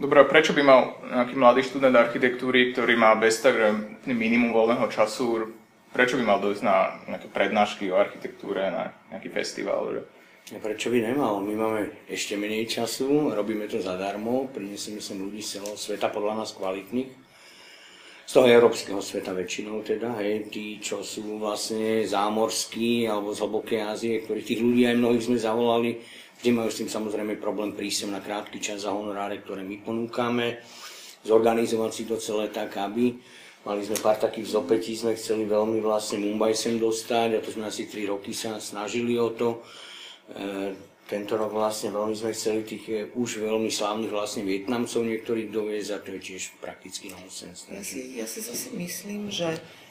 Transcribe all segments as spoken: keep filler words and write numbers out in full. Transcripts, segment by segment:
Dobre, a prečo by mal nejaký mladý študent architektúry, ktorý má bez tak minimum voľného času, prečo by mal dojsť na nejaké prednášky o architektúre, na nejaký festival? Že? A prečo by nemal? My máme ešte menej času, robíme to zadarmo, prinesieme sem ľudí z celého sveta, podľa nás kvalitných. Z toho európskeho sveta väčšinou teda, hej, tí, čo sú vlastne zámorskí alebo z hlbokej Ázie, ktorých tých ľudí aj mnohých sme zavolali, vždy majú s tým samozrejme problém prísť sem na krátky čas za honoráre, ktoré my ponúkame, zorganizovať si to celé tak, aby mali sme pár takých zopätí, sme chceli veľmi vlastne Mumbai sem dostať a to sme asi tri roky sa snažili o to. E, Tento rok vlastne veľmi sme chceli tých už veľmi slávnych vlastne Vietnamcov niektorých doviezť a to je tiež prakticky nonsens. Ja si, ja si zase myslím, že,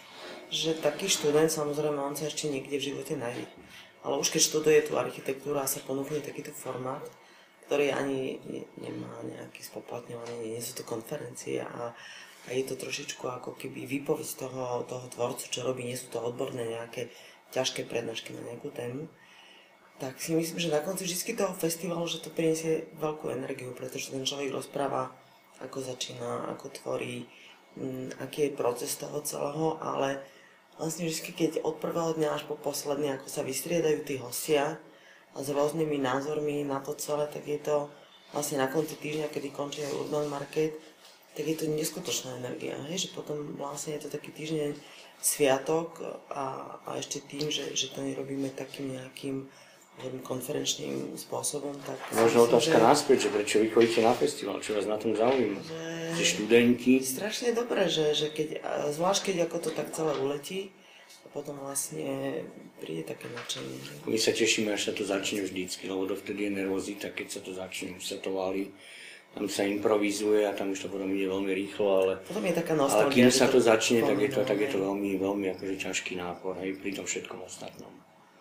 že taký študent, samozrejme, on sa ešte niekde v živote nájde. Ale už keď študuje tú architektúru a sa ponúkne takýto formát, ktorý ani ne, nemá nejaký spoplatňovaný, nie sú to konferencie a, a je to trošičku ako keby výpoveď toho, toho tvorcu, čo robí, nie sú to odborné nejaké ťažké prednášky na nejakú tému. Tak si myslím, že na konci vždy toho festivalu, že to priniesie veľkú energiu, pretože ten človek rozpráva, ako začína, ako tvorí, m, aký je proces toho celého, ale vlastne vždy, keď od prvého dňa až po posledný, ako sa vystriedajú tí hostia a s rôznymi názormi na to celé, tak je to vlastne na konci týždňa, kedy končí aj Urban Market, tak je to neskutočná energia, hej? Že potom vlastne je to taký týždeň sviatok a, a ešte tým, že, že to nerobíme takým nejakým konferenčným spôsobom, tak... Možno otázka že... naspäť, že prečo vy chodíte na festival, čo vás na tom zaujíma? Že... Že študenti... Strašne dobré, že, že keď, zvlášť keď ako to tak celé uletí, a potom vlastne príde také nadšenie. My sa tešíme, až sa to začne vždycky, lebo dovtedy je nervozita, keď sa to začne, už sa to valí. Tam sa improvizuje a tam už to potom ide veľmi rýchlo, ale... Potom je taká nostalgia. Ale kým sa to začne, tak je to, tak je to veľmi, veľmi akože ťažký nápor, hej, pri tom všetkom ostatnom.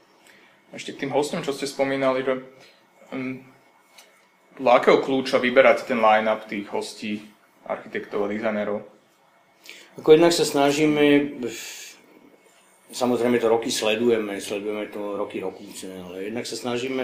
Ešte k tým hostom, čo ste spomínali, že um, podľa akého kľúča vyberať ten line-up tých hostí, architektov a dizajnerov? Ako jednak sa snažíme, samozrejme to roky sledujeme, sledujeme to roky rokúce, ale jednak sa snažíme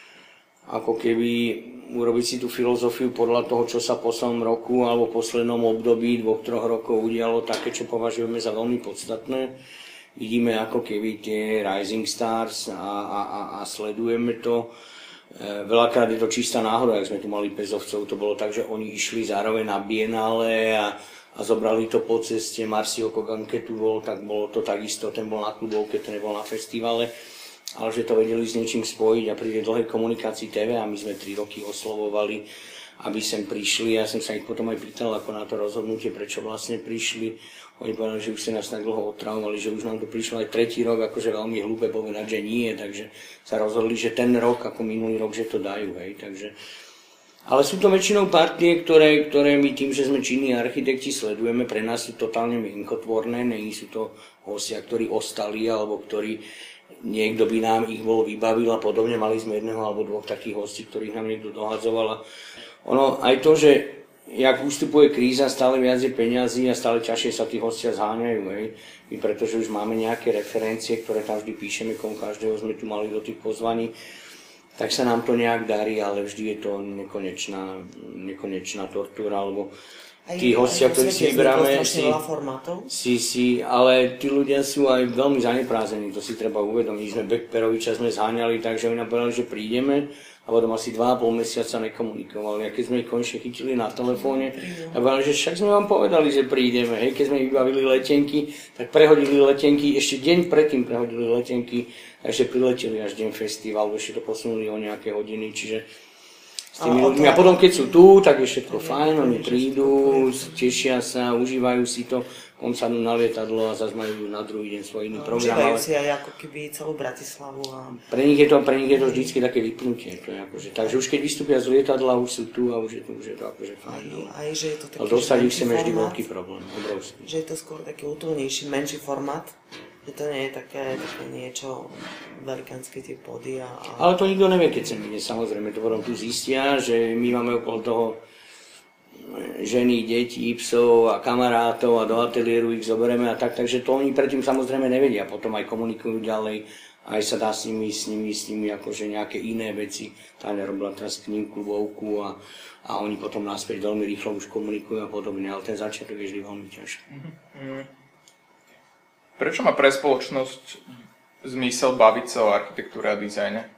ako keby urobiť si tú filozofiu podľa toho, čo sa v poslednom roku alebo v poslednom období dvoch, troch rokov udialo, také, čo považujeme za veľmi podstatné. Vidíme ako keby tie Rising Stars a, a, a, a sledujeme to. E, veľakrát je to čistá náhoda, ak sme tu mali Pezovcov, to bolo tak, že oni išli zároveň na Biennale a, a zobrali to po ceste. Marcio Kogan, keď tu bol, tak bolo to takisto, ten bol na klubovke, ten nebol na festivale. Ale že to vedeli s niečím spojiť a pri tej dlhej komunikácii té vé a my sme tri roky oslovovali, aby sem prišli. Ja som sa ich potom aj pýtal, ako na to rozhodnutie, prečo vlastne prišli. Oni povedali, že už ste nás tak dlho otravovali, že už nám to prišlo aj tretí rok, akože veľmi hlúpe povedať, že nie, takže sa rozhodli, že ten rok, ako minulý rok, že to dajú, hej, takže... Ale sú to väčšinou partie, ktoré, ktoré my tým, že sme činní architekti, sledujeme, pre nás sú totálne mienkotvorné, nie sú to hostia, ktorí ostali, alebo ktorí niekto by nám ich bol vybavil a podobne, mali sme jedného alebo dvoch takých hostí, ktorých nám niekto dohadzoval. Ono aj to, že jak ustupuje kríza, stále viac je peňazí a stále ťažšie sa tí hostia zháňajú, hej. My pretože už máme nejaké referencie, ktoré tam vždy píšeme, komu každého sme tu mali do tých pozvaní, tak sa nám to nejak darí, ale vždy je to nekonečná, nekonečná tortúra, lebo tí hostia, ktorí si vyberáme, si, si, si, ale tí ľudia sú aj veľmi zaneprázdnení, to si treba uvedomiť. Sme Bekperoviča sme zháňali, takže oni nám povedali, že prídeme a potom asi dva a pol mesiaca nekomunikovali. A keď sme ich konečne chytili na telefóne, a povedali, že však sme vám povedali, že prídeme. Hej, keď sme vybavili letenky, tak prehodili letenky, ešte deň predtým prehodili letenky, takže prileteli až deň festivalu, ešte to posunuli o nejaké hodiny, čiže s tými ľuďmi. A potom keď sú tu, tak je všetko fajn, oni prídu, tešia sa, užívajú si to, on sadnú na lietadlo a zase majú na druhý deň svoj iný program. Užívajú si aj ako keby celú Bratislavu. A... Pre nich je to, pre nich je to vždycky také vypnutie. To je akože, takže už keď vystúpia z lietadla, už sú tu a už je to, už je to akože fajn. Aj, že je to taký, ale dostať ich sem je vždy veľký problém, obrovský. Že je to skôr taký útulnejší, menší formát. Že to nie je také, také niečo velikánske tie pody a, a... Ale to nikto nevie, keď sem ide, samozrejme, to potom tu zistia, že my máme okolo toho ženy, deti, psov a kamarátov a do ateliéru ich zoberieme a tak, takže to oni predtým samozrejme nevedia, potom aj komunikujú ďalej, aj sa dá s nimi, s nimi, s nimi akože nejaké iné veci. Táňa robila teraz k ním klubovku a, a oni potom náspäť veľmi rýchlo už komunikujú a podobne, ale ten začiatok je vždy veľmi ťažký. Mm-hmm. Prečo má pre spoločnosť zmysel baviť sa o architektúre a dizajne?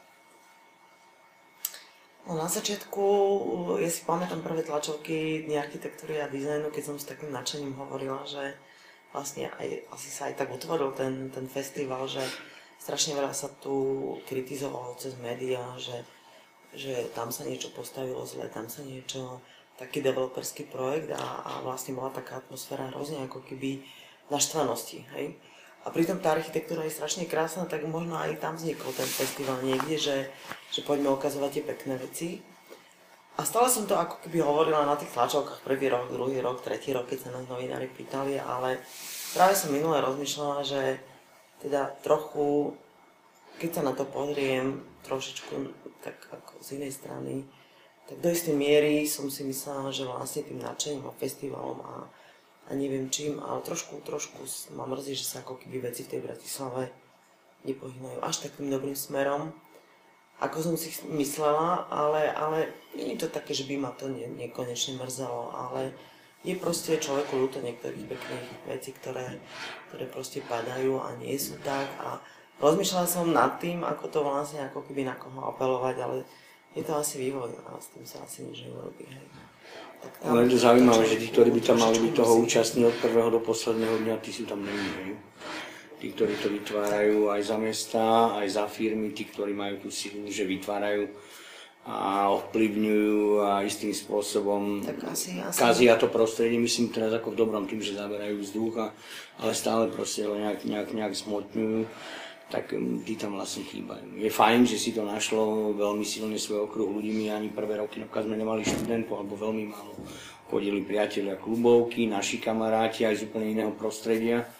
No, na začiatku, ja si pamätám prvé tlačovky Dni architektúry a dizajnu, keď som s takým nadšením hovorila, že vlastne aj, asi sa aj tak otvoril ten, ten festival, že strašne veľa sa tu kritizovalo cez médiá, že, že tam sa niečo postavilo zle, tam sa niečo, taký developerský projekt a, a vlastne bola taká atmosféra hrozne ako keby naštvanosti, hej. A pritom tá architektúra je strašne krásna, tak možno aj tam vznikol ten festival niekde, že, že poďme ukazovať tie pekné veci. A stále som to ako keby hovorila na tých tlačovkách prvý rok, druhý rok, tretí rok, keď sa nás novinári pýtali, ale práve som minule rozmýšľala, že teda trochu, keď sa na to pozriem trošičku tak ako z inej strany, tak do istej miery som si myslela, že vlastne tým nadšením a festivalom a a neviem čím, ale trošku, trošku ma mrzí, že sa ako keby veci v tej Bratislave nepohýnajú až takým dobrým smerom, ako som si myslela, ale, ale nie je to také, že by ma to ne, nekonečne mrzelo, ale je proste človeku ľúto niektorých pekných vecí, ktoré, ktoré proste padajú a nie sú tak a rozmýšľala som nad tým, ako to vlastne ako keby na koho apelovať, ale je to asi vývoj a s tým sa asi nič neurobí. Ale je to zaujímavé, že tí, ktorí by tam mali byť toho účastní od prvého do posledného dňa, tí sú tam nemývajú. Tí, ktorí to vytvárajú aj za mesta, aj za firmy, tí, ktorí majú tú silu, že vytvárajú a ovplyvňujú a istým spôsobom asi, asi. kazia to prostredie, myslím teraz ako v dobrom tým, že zaberajú vzduch, ale stále proste ho nejak, nejak, nejak zmotňujú, tak tí tam vlastne chýbajú. Je fajn, že si to našlo veľmi silne svoj okruh ľudí, my ani prvé roky napríklad sme nemali študentov, alebo veľmi málo. Chodili priatelia klubovky, naši kamaráti aj z úplne iného prostredia.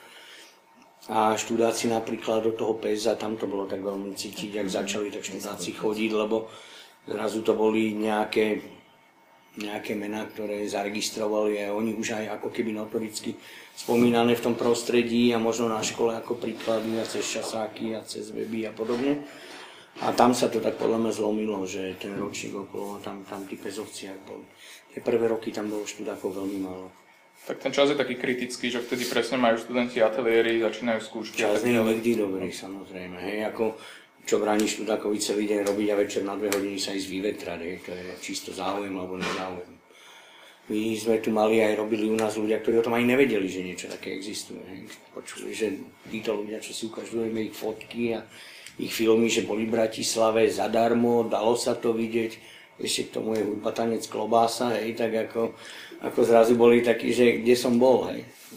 A študáci napríklad do toho pé es á, tam to bolo tak veľmi cítiť, ak začali tak študáci chodiť, lebo zrazu to boli nejaké, nejaké mená, ktoré zaregistrovali a oni už aj ako keby notoricky spomínané v tom prostredí a možno na škole ako príklady a cez časáky a cez weby a podobne. A tam sa to tak podľa mňa zlomilo, že ten ročník okolo, tam, tam tí pezovci boli. Tie prvé roky tam bolo študákov veľmi málo. Tak ten čas je taký kritický, že vtedy presne majú študenti ateliéry, začínajú skúšky. Čas nie je nikdy dobrý, samozrejme. Hej, ako čo bráni študákovi celý deň robiť a večer na dve hodiny sa ísť vyvetrať, hej, to je čisto záujem alebo nezáujem. My sme tu mali aj robili u nás ľudia, ktorí o tom aj nevedeli, že niečo také existuje. Hej. Počuli, že títo ľudia, čo si ukažujeme ich fotky a ich filmy, že boli v Bratislave zadarmo, dalo sa to vidieť. Ešte k tomu je hudba, tanec, klobása, hej, tak ako, ako zrazu boli takí, že kde som bol, hej.